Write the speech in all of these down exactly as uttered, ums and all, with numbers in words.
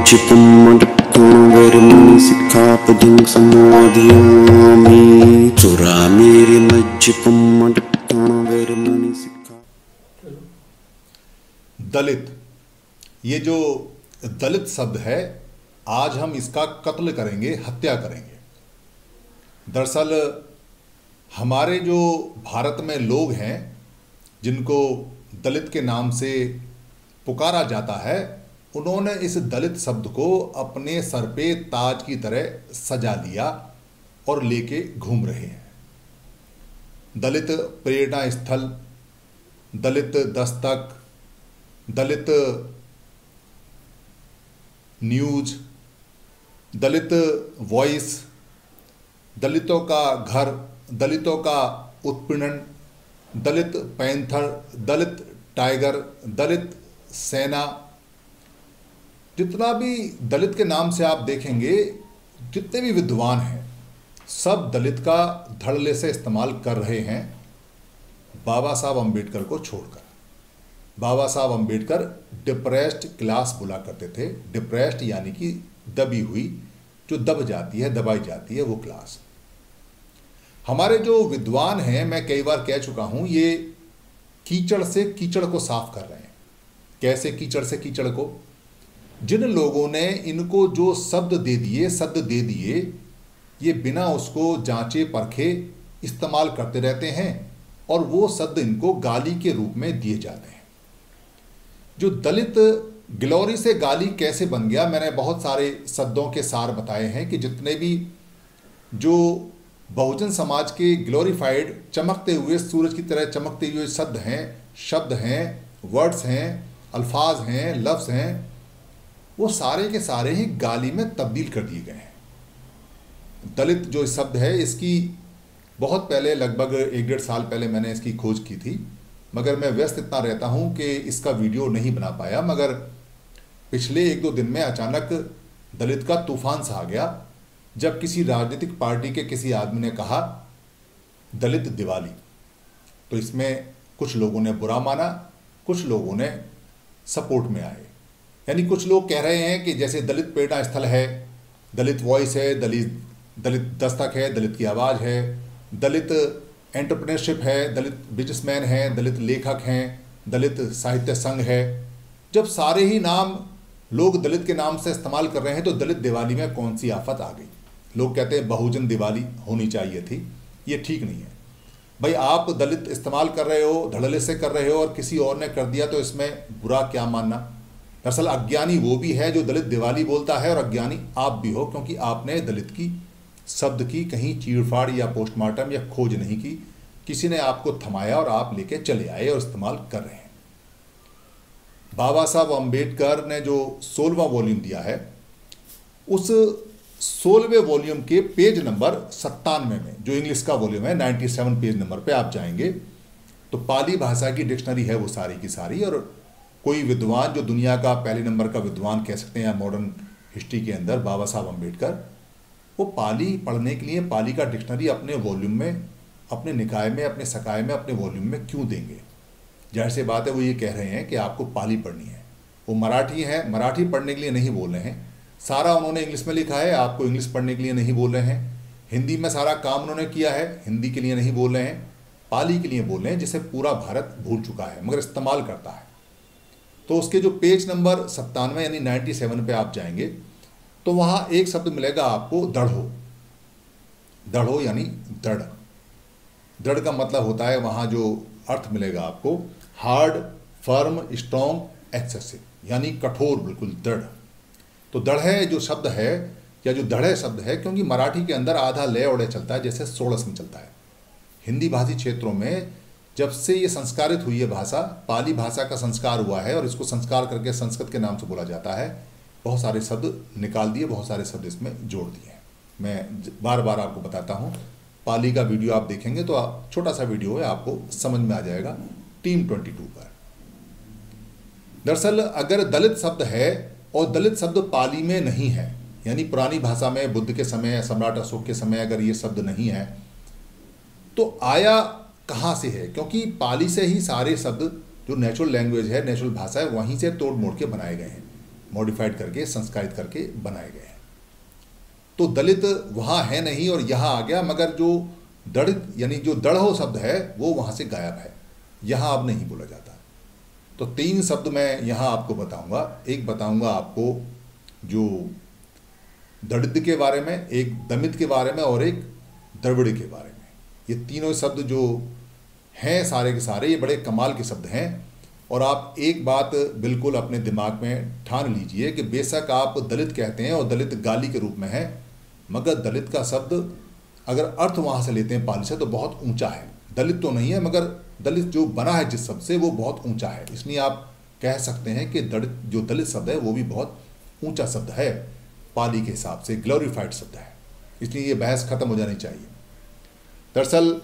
मज्जिपम्मटत्तुणुवेरमणि सिक्खापदं समाधियामि चुरामेरे मज्जिपम्मटत्तुणुवेरमणि सिक्खा। दलित, ये जो दलित शब्द है, आज हम इसका कत्ल करेंगे, हत्या करेंगे। दरअसल हमारे जो भारत में लोग हैं जिनको दलित के नाम से पुकारा जाता है, उन्होंने इस दलित शब्द को अपने सर पे ताज की तरह सजा लिया और लेके घूम रहे हैं। दलित प्रेरणा स्थल, दलित दस्तक, दलित न्यूज, दलित वॉइस, दलितों का घर, दलितों का उत्पीड़न, दलित पैंथर, दलित टाइगर, दलित सेना, जितना भी दलित के नाम से आप देखेंगे, जितने भी विद्वान हैं, सब दलित का धड़ल्ले से इस्तेमाल कर रहे हैं बाबा साहब अम्बेडकर को छोड़कर। बाबा साहब अम्बेडकर डिप्रेस्ड क्लास बोला करते थे। डिप्रेस्ड यानी कि दबी हुई, जो दब जाती है, दबाई जाती है, वो क्लास। हमारे जो विद्वान हैं, मैं कई बार कह चुका हूं, ये कीचड़ से कीचड़ को साफ कर रहे हैं। कैसे कीचड़ से कीचड़ को? जिन लोगों ने इनको जो शब्द दे दिए शब्द दे दिए ये बिना उसको जांचे परखे इस्तेमाल करते रहते हैं और वो शब्द इनको गाली के रूप में दिए जाते हैं। जो दलित ग्लोरी से गाली कैसे बन गया, मैंने बहुत सारे शब्दों के सार बताए हैं कि जितने भी जो बहुजन समाज के ग्लोरीफाइड चमकते हुए सूरज की तरह चमकते हुए शब्द हैं शब्द हैं वर्ड्स हैं, अल्फाज हैं, लफ्ज़ हैं, वो सारे के सारे ही गाली में तब्दील कर दिए गए हैं। दलित जो शब्द है, इसकी बहुत पहले, लगभग एक डेढ़ साल पहले मैंने इसकी खोज की थी, मगर मैं व्यस्त इतना रहता हूँ कि इसका वीडियो नहीं बना पाया। मगर पिछले एक दो दिन में अचानक दलित का तूफान सा आ गया, जब किसी राजनीतिक पार्टी के किसी आदमी ने कहा दलित दिवाली, तो इसमें कुछ लोगों ने बुरा माना, कुछ लोगों ने सपोर्ट में आए। यानी कुछ लोग कह रहे हैं कि जैसे दलित प्रेरणा स्थल है, दलित वॉइस है, दलित दलित दस्तक है, दलित की आवाज़ है, दलित एंटरप्रेन्योरशिप है, दलित बिजनेसमैन हैं, दलित लेखक हैं, दलित साहित्य संघ है। जब सारे ही नाम लोग दलित के नाम से इस्तेमाल कर रहे हैं, तो दलित दिवाली में कौन सी आफत आ गई? लोग कहते हैं बहुजन दिवाली होनी चाहिए थी। ये ठीक नहीं है भाई। आप दलित इस्तेमाल कर रहे हो, धड़ल्ले से कर रहे हो, और किसी और ने कर दिया तो इसमें बुरा क्या मानना? दरअसल अज्ञानी वो भी है जो दलित दिवाली बोलता है, और अज्ञानी आप भी हो, क्योंकि आपने दलित की शब्द की कहीं चीड़फाड़ या पोस्टमार्टम या खोज नहीं की। किसी ने आपको थमाया और आप लेके चले आए और इस्तेमाल कर रहे हैं। बाबा साहब अम्बेडकर ने जो सोलहवां वॉल्यूम दिया है, उस सोलहवें वॉल्यूम के पेज नंबर सत्तानवे में, जो इंग्लिश का वॉल्यूम है, सत्तानवे पेज नंबर पे आप जाएंगे तो पाली भाषा की डिक्शनरी है वो सारी की सारी। और कोई विद्वान जो दुनिया का पहले नंबर का विद्वान कह सकते हैं मॉडर्न हिस्ट्री के अंदर, बाबा साहब अम्बेडकर, वो पाली पढ़ने के लिए पाली का डिक्शनरी अपने वॉल्यूम में, अपने निकाय में, अपने सकाय में, अपने वॉल्यूम में क्यों देंगे? जाहिर सी बात है, वो ये कह रहे हैं कि आपको पाली पढ़नी है। वो मराठी है, मराठी पढ़ने के लिए नहीं बोल रहे हैं। सारा उन्होंने इंग्लिश में लिखा है, आपको इंग्लिश पढ़ने के लिए नहीं बोल रहे हैं। हिंदी में सारा काम उन्होंने किया है, हिंदी के लिए नहीं बोल रहे हैं, पाली के लिए बोल रहे हैं, जिसे पूरा भारत भूल चुका है मगर इस्तेमाल करता है। तो उसके जो पेज नंबर सत्तानवे यानी सत्तानवे पे आप जाएंगे तो वहाँ एक शब्द मिलेगा आपको, दृढ़ो। दृढ़ो यानी दृढ़। दृढ़ का मतलब होता है, वहाँ जो अर्थ मिलेगा आपको, हार्ड, फर्म, स्ट्रॉन्ग, एक्सेसिव, यानी कठोर, बिल्कुल दृढ़। तो दृढ़ जो शब्द है, या जो दृढ़ शब्द है, क्योंकि मराठी के अंदर आधा लय ओढ़े चलता है, जैसे षोड़श में चलता है। हिंदी भाषी क्षेत्रों में जब से ये संस्कारित हुई है भाषा, पाली भाषा का संस्कार हुआ है, और इसको संस्कार करके संस्कृत के नाम से बोला जाता है। बहुत सारे शब्द निकाल दिए, बहुत सारे शब्द इसमें जोड़ दिए। मैं बार बार आपको बताता हूँ, पाली का वीडियो आप देखेंगे तो आप, छोटा सा वीडियो है, आपको समझ में आ जाएगा टीम बाईस पर। दरअसल अगर दलित शब्द है और दलित शब्द पाली में नहीं है, यानी पुरानी भाषा में बुद्ध के समय, सम्राट अशोक के समय अगर ये शब्द नहीं है, तो आया कहाँ से है? क्योंकि पाली से ही सारे शब्द जो नेचुरल लैंग्वेज है, नेचुरल भाषा है, वहीं से तोड़ मोड़ के बनाए गए हैं। मॉडिफाइड करके, संस्कारित करके बनाए गए हैं। तो दलित वहाँ है नहीं और यहाँ आ गया, मगर जो दलित यानी जो दढ़ो शब्द है वो वहाँ से गायब है, यहाँ अब नहीं बोला जाता। तो तीन शब्द मैं यहाँ आपको बताऊँगा। एक बताऊँगा आपको जो दलित के बारे में, एक दमित के बारे में और एक द्रविड़ के बारे में। ये तीनों शब्द जो हैं सारे के सारे ये बड़े कमाल के शब्द हैं। और आप एक बात बिल्कुल अपने दिमाग में ठान लीजिए कि बेशक आप दलित कहते हैं और दलित गाली के रूप में है, मगर दलित का शब्द अगर अर्थ वहाँ से लेते हैं पाली से तो बहुत ऊंचा है। दलित तो नहीं है, मगर दलित जो बना है जिस शब्द से वो बहुत ऊंचा है। इसलिए आप कह सकते हैं कि दलित जो दलित शब्द है वो भी बहुत ऊंचा शब्द है, पाली के हिसाब से ग्लोरीफाइड शब्द है। इसलिए ये बहस खत्म हो जानी चाहिए। दरअसल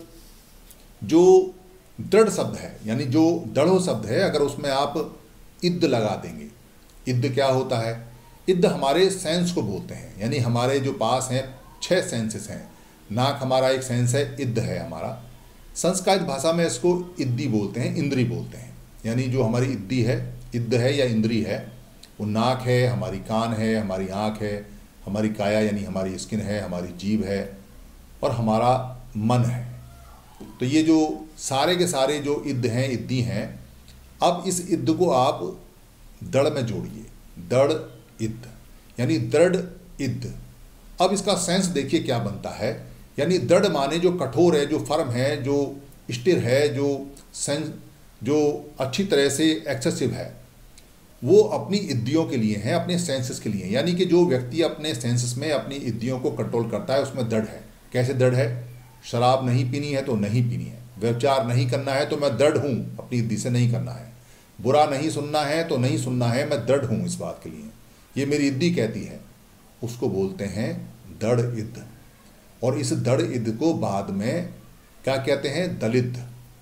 जो दृढ़ शब्द है यानी जो दढ़ो शब्द है, अगर उसमें आप इद्द लगा देंगे, इद्द क्या होता है? इद्द हमारे सेंस को बोलते हैं, यानी हमारे जो पास हैं छह सेंसेस हैं। नाक हमारा एक सेंस है, इद्द है हमारा। संस्कृत भाषा में इसको इद्दी बोलते हैं, इंद्री बोलते हैं। यानी जो हमारी इद्दी है, इद्द है या इंद्री है, वो नाक है, हमारी कान है, हमारी आँख है, हमारी काया यानी हमारी स्किन है, हमारी जीभ है और हमारा मन है। तो ये जो सारे के सारे जो इद्द हैं, इद्दी हैं। अब इस इद्द को आप दृढ़ में जोड़िए, दृढ़ इद्द यानी दृढ़ इद्द। अब इसका सेंस देखिए क्या बनता है। यानी दृढ़ माने जो कठोर है, जो फर्म है, जो स्थिर है, जो सेंस जो अच्छी तरह से एक्सेसिव है, वो अपनी इद्दियों के लिए हैं, अपने सेंसेस के लिए। यानी कि जो व्यक्ति अपने सेंसेस में अपनी इद्दियों को कंट्रोल करता है उसमें दृढ़ है। कैसे दृढ़ है? शराब नहीं पीनी है तो नहीं पीनी है, व्यभिचार नहीं करना है तो मैं दृढ़ हूँ, अपनी इद्दी से नहीं करना है, बुरा नहीं सुनना है तो नहीं सुनना है, मैं दृढ़ हूँ इस बात के लिए, ये मेरी इद्दी कहती है। उसको बोलते हैं दृढ़ इद्द। और इस दृढ़ इद्द को बाद में क्या कहते हैं? दलित।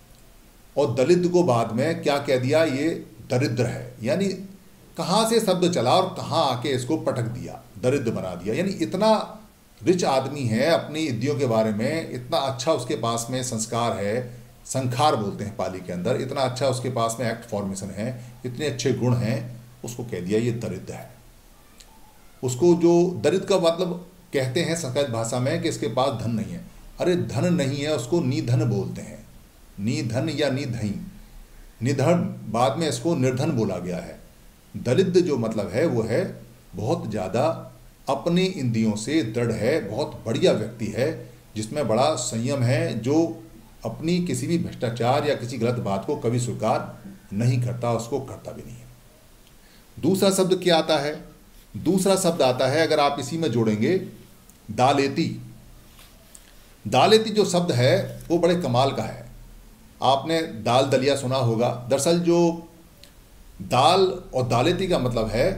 और दलित को बाद में क्या कह दिया? ये दरिद्र है। यानी कहाँ से शब्द चला और कहाँ आके इसको पटक दिया, दरिद्र बना दिया। यानी इतना रिच आदमी है अपनी इद्दियों के बारे में, इतना अच्छा उसके पास में संस्कार है, संखार बोलते हैं पाली के अंदर, इतना अच्छा उसके पास में एक्ट फॉर्मेशन है, इतने अच्छे गुण हैं, उसको कह दिया ये दरिद्र है। उसको जो दरिद्र का मतलब कहते हैं संस्कृत भाषा में कि इसके पास धन नहीं है। अरे धन नहीं है, उसको निधन बोलते हैं, निधन या निधई, निधन बाद में इसको निर्धन बोला गया है। दलित जो मतलब है वो है बहुत ज़्यादा अपनी इंद्रियों से दृढ़ है, बहुत बढ़िया व्यक्ति है, जिसमें बड़ा संयम है, जो अपनी किसी भी भ्रष्टाचार या किसी गलत बात को कभी स्वीकार नहीं करता, उसको करता भी नहीं है। दूसरा शब्द क्या आता है? दूसरा शब्द आता है, अगर आप इसी में जोड़ेंगे, दालेती। दालेती जो शब्द है वो बड़े कमाल का है। आपने दाल दलिया सुना होगा। दरअसल जो दाल और दालेती का मतलब है,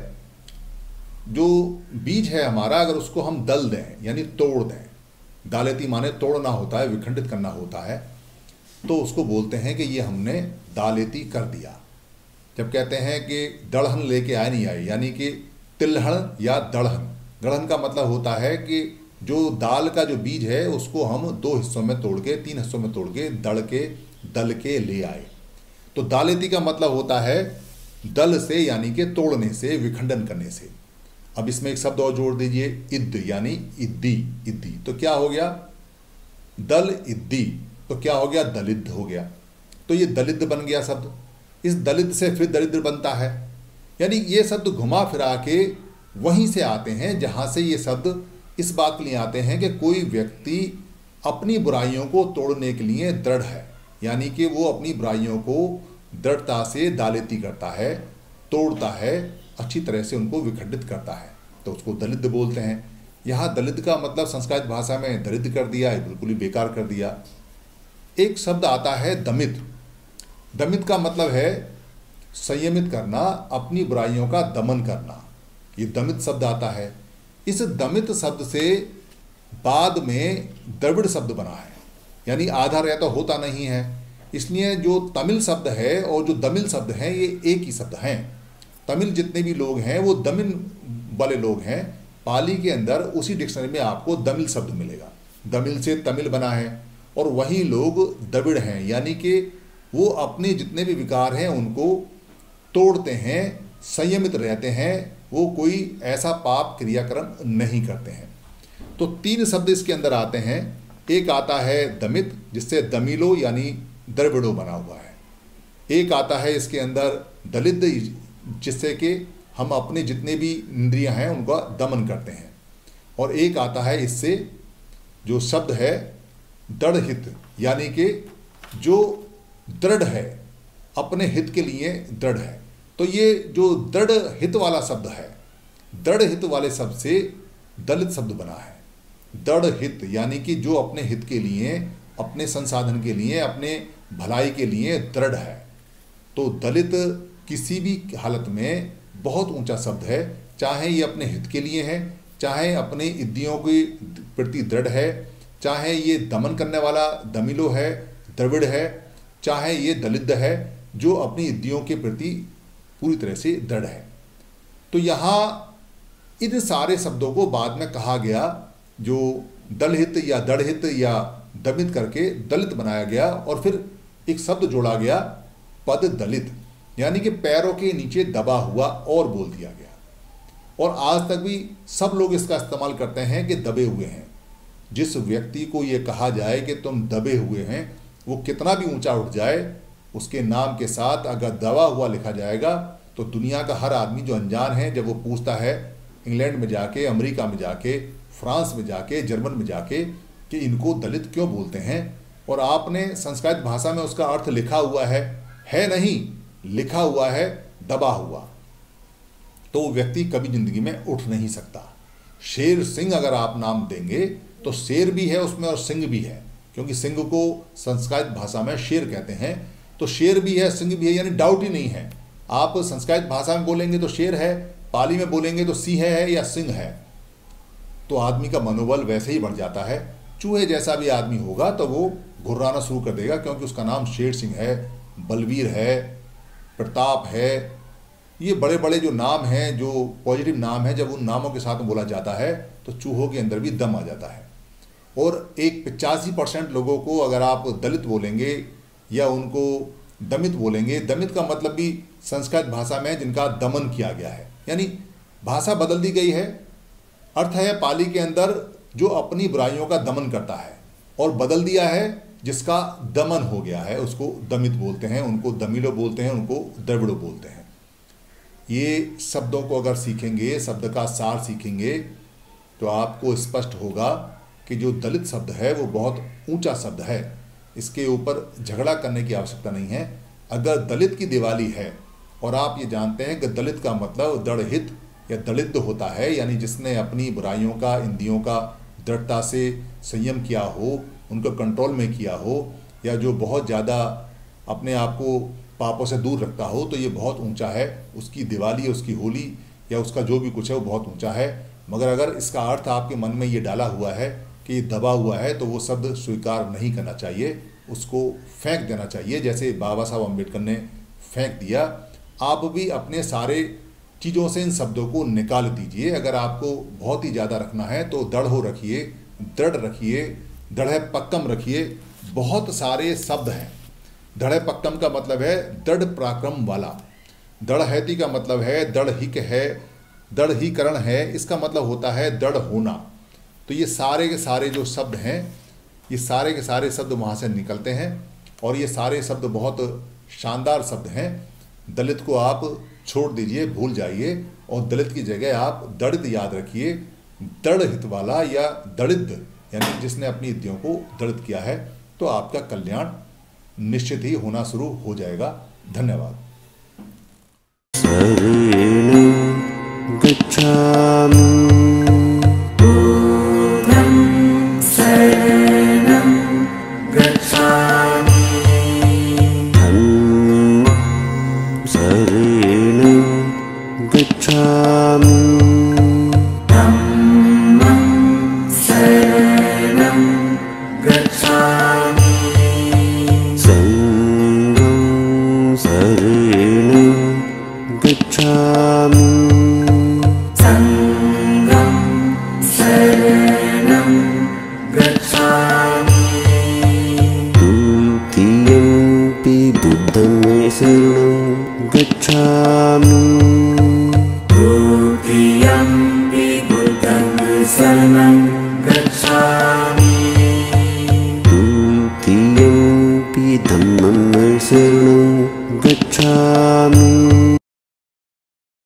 जो बीज है हमारा, अगर उसको हम दल दें यानी तोड़ दें, दालेती माने तोड़ना होता है, विखंडित करना होता है, तो उसको बोलते हैं कि ये हमने दालेती कर दिया। जब कहते हैं कि दड़हन लेके आए नहीं आए, यानी कि तिलहन या दड़हन, दड़हन का मतलब होता है कि जो दाल का जो बीज है उसको हम दो हिस्सों में तोड़ के, तीन हिस्सों में तोड़ के, दड़ के, दल के ले आए। तो दालेती का मतलब होता है दल से, यानी कि तोड़ने से, विखंडन करने से। अब इसमें एक शब्द और जोड़ दीजिए, इद्द यानी इद्दी, इद्दी तो क्या हो गया? दल इद्दी, तो क्या हो गया? दलित हो गया। तो ये दलित बन गया शब्द। इस दलित से फिर दरिद्र बनता है। यानी ये शब्द घुमा फिरा के वहीं से आते हैं जहाँ से ये शब्द इस बात के लिए आते हैं कि कोई व्यक्ति अपनी बुराइयों को तोड़ने के लिए दृढ़ है, यानी कि वो अपनी बुराइयों को दृढ़ता से दालेती करता है, तोड़ता है, अच्छी तरह से उनको विखंडित करता है, तो उसको दलित बोलते हैं। यहाँ दलित का मतलब संस्कृत भाषा में दरिद्र कर दिया है, बिल्कुल ही बेकार कर दिया। एक शब्द आता है दमित। दमित का मतलब है संयमित करना, अपनी बुराइयों का दमन करना, ये दमित शब्द आता है। इस दमित शब्द से बाद में द्रविड़ शब्द बना है, यानी आधा रहता होता नहीं है। इसलिए जो तमिल शब्द है और जो दमिल शब्द हैं ये एक ही शब्द हैं। तमिल जितने भी लोग हैं वो दमिल वाले लोग हैं। पाली के अंदर उसी डिक्शनरी में आपको दमिल शब्द मिलेगा। दमिल से तमिल बना है और वही लोग द्रविड़ हैं, यानी कि वो अपने जितने भी विकार हैं उनको तोड़ते हैं, संयमित रहते हैं, वो कोई ऐसा पाप क्रियाक्रम नहीं करते हैं। तो तीन शब्द इसके अंदर आते हैं। एक आता है दमित, जिससे दमिलो यानी द्रविड़ो बना हुआ है। एक आता है इसके अंदर दलित, जिससे कि हम अपने जितने भी इंद्रियां हैं उनका दमन करते हैं। और एक आता है इससे जो शब्द है दृढ़हित, यानी कि जो दृढ़ है, अपने हित के लिए दृढ़ है। तो ये जो दृढ़ हित वाला शब्द है, दृढ़ हित वाले शब्द से दलित शब्द बना है। दृढ़ हित यानी कि जो अपने हित के लिए, अपने संसाधन के लिए, अपने भलाई के लिए दृढ़ है। तो दलित किसी भी हालत में बहुत ऊंचा शब्द है, चाहे ये अपने हित के लिए है, चाहे अपने इंद्रियों के प्रति दृढ़ है, चाहे ये दमन करने वाला दमिलो है, द्रविड़ है, चाहे ये दलित है जो अपनी इंद्रियों के प्रति पूरी तरह से दृढ़ है। तो यहाँ इन सारे शब्दों को बाद में कहा गया, जो दलहित या दृढ़हित या दमित करके दलित बनाया गया, और फिर एक शब्द जोड़ा गया पद दलित, यानी कि पैरों के नीचे दबा हुआ और बोल दिया गया। और आज तक भी सब लोग इसका इस्तेमाल करते हैं कि दबे हुए हैं। जिस व्यक्ति को ये कहा जाए कि तुम दबे हुए हैं, वो कितना भी ऊंचा उठ जाए, उसके नाम के साथ अगर दबा हुआ लिखा जाएगा तो दुनिया का हर आदमी जो अनजान है, जब वो पूछता है इंग्लैंड में जाके, अमेरिका में जाके, फ्रांस में जाके, जर्मन में जाके कि इनको दलित क्यों बोलते हैं, और आपने संस्कृत भाषा में उसका अर्थ लिखा हुआ है है नहीं, लिखा हुआ है दबा हुआ, तो वो व्यक्ति कभी जिंदगी में उठ नहीं सकता। शेर सिंह अगर आप नाम देंगे तो शेर भी है उसमें और सिंह भी है, क्योंकि सिंह को संस्कृत भाषा में शेर कहते हैं। तो शेर भी है, सिंह भी है, यानी डाउट ही नहीं है। आप संस्कृत भाषा में बोलेंगे तो शेर है, पाली में बोलेंगे तो सिंह है या सिंह है, तो आदमी का मनोबल वैसे ही बढ़ जाता है। चूहे जैसा भी आदमी होगा तो वो घुर्राना शुरू कर देगा, क्योंकि उसका नाम शेर सिंह है, बलवीर है, प्रताप है। ये बड़े बड़े जो नाम हैं, जो पॉजिटिव नाम हैं, जब उन नामों के साथ में बोला जाता है तो चूहों के अंदर भी दम आ जाता है। और एक पचासी परसेंट लोगों को अगर आप दलित बोलेंगे या उनको दमित बोलेंगे, दमित का मतलब भी संस्कृत भाषा में जिनका दमन किया गया है, यानी भाषा बदल दी गई है। अर्थ है पाली के अंदर जो अपनी बुराइयों का दमन करता है, और बदल दिया है जिसका दमन हो गया है, उसको दमित बोलते हैं, उनको दमिलो बोलते हैं, उनको द्रविड़ो बोलते हैं। ये शब्दों को अगर सीखेंगे, शब्द का सार सीखेंगे, तो आपको स्पष्ट होगा कि जो दलित शब्द है वो बहुत ऊंचा शब्द है। इसके ऊपर झगड़ा करने की आवश्यकता नहीं है। अगर दलित की दिवाली है और आप ये जानते हैं कि दलित का मतलब दृढ़हित या दलित होता है, यानी जिसने अपनी बुराइयों का, इंद्रियों का दृढ़ता से संयम किया हो, उनको कंट्रोल में किया हो, या जो बहुत ज़्यादा अपने आप को पापों से दूर रखता हो, तो ये बहुत ऊंचा है। उसकी दिवाली, उसकी होली या उसका जो भी कुछ है वो बहुत ऊंचा है। मगर अगर इसका अर्थ आपके मन में ये डाला हुआ है कि ये दबा हुआ है, तो वो शब्द स्वीकार नहीं करना चाहिए, उसको फेंक देना चाहिए, जैसे बाबा साहब अम्बेडकर ने फेंक दिया। आप भी अपने सारे चीज़ों से इन शब्दों को निकाल दीजिए। अगर आपको बहुत ही ज़्यादा रखना है तो दृढ़ हो रखिए, दृढ़ रखिए, दृढ़ पक्कम रखिए। बहुत सारे शब्द हैं। दृढ़ पक्कम का मतलब है दृढ़ पराक्रम वाला, दृढ़हैती का मतलब है दृढ़हिक है, दृढ़ीकरण है, इसका मतलब होता है दृढ़ होना। तो ये सारे के सारे जो शब्द हैं, ये सारे के सारे शब्द वहाँ से निकलते हैं, और ये सारे शब्द बहुत शानदार शब्द हैं। दलित को आप छोड़ दीजिए, भूल जाइए, और दलित की जगह आप दलित याद रखिए, दृढ़ हित वाला या दलित, यानी जिसने अपनी इंद्रियों को दलित किया है। तो आपका कल्याण निश्चित ही होना शुरू हो जाएगा। धन्यवाद। शरणं गच्छामि। Buddham शरणं गच्छामि। शरणं गच्छामि